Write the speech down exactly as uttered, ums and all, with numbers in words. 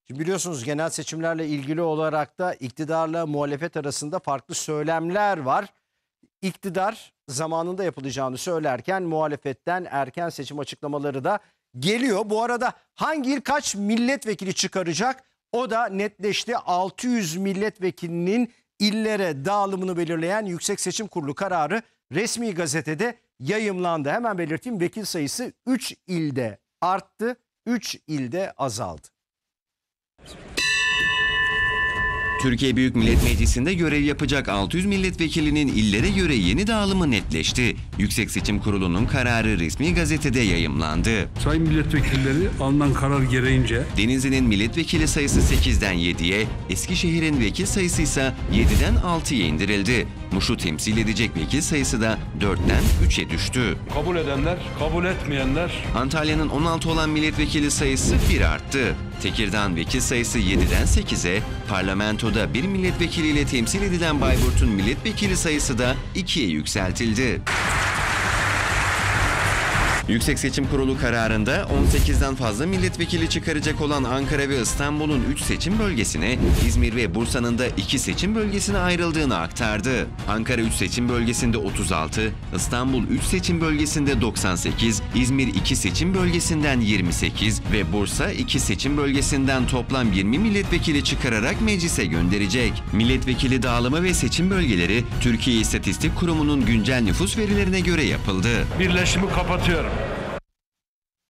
Şimdi biliyorsunuz genel seçimlerle ilgili olarak da iktidarla muhalefet arasında farklı söylemler var. İktidar zamanında yapılacağını söylerken muhalefetten erken seçim açıklamaları da geliyor. Bu arada hangi il kaç milletvekili çıkaracak o da netleşti. altı yüz milletvekilinin illere dağılımını belirleyen Yüksek Seçim Kurulu kararı resmi gazetede yayımlandı. Hemen belirteyim, vekil sayısı üç ilde arttı, üç ilde azaldı. Türkiye Büyük Millet Meclisi'nde görev yapacak altı yüz milletvekilinin illere göre yeni dağılımı netleşti. Yüksek Seçim Kurulu'nun kararı resmi gazetede yayımlandı. Sayın milletvekilleri alınan karar gereğince Denizli'nin milletvekili sayısı sekizden yediye, Eskişehir'in vekil sayısı ise yediden altıya indirildi. Muş'u temsil edecek vekil sayısı da dörtten üçe düştü. kabul edenler, kabul etmeyenler Antalya'nın on altı olan milletvekili sayısı bir arttı. Tekirdağ vekil sayısı yediden sekize, parlamentoda bir milletvekiliyle temsil edilen Bayburt'un milletvekili sayısı da ikiye yükseltildi. Yüksek Seçim Kurulu kararında on sekizden fazla milletvekili çıkaracak olan Ankara ve İstanbul'un üç seçim bölgesine, İzmir ve Bursa'nın da iki seçim bölgesine ayrıldığını aktardı. Ankara üç seçim bölgesinde otuz altı, İstanbul üç seçim bölgesinde doksan sekiz, İzmir iki seçim bölgesinden yirmi sekiz ve Bursa iki seçim bölgesinden toplam yirmi milletvekili çıkararak meclise gönderecek. Milletvekili dağılımı ve seçim bölgeleri Türkiye İstatistik Kurumu'nun güncel nüfus verilerine göre yapıldı. birleşimi kapatıyorum.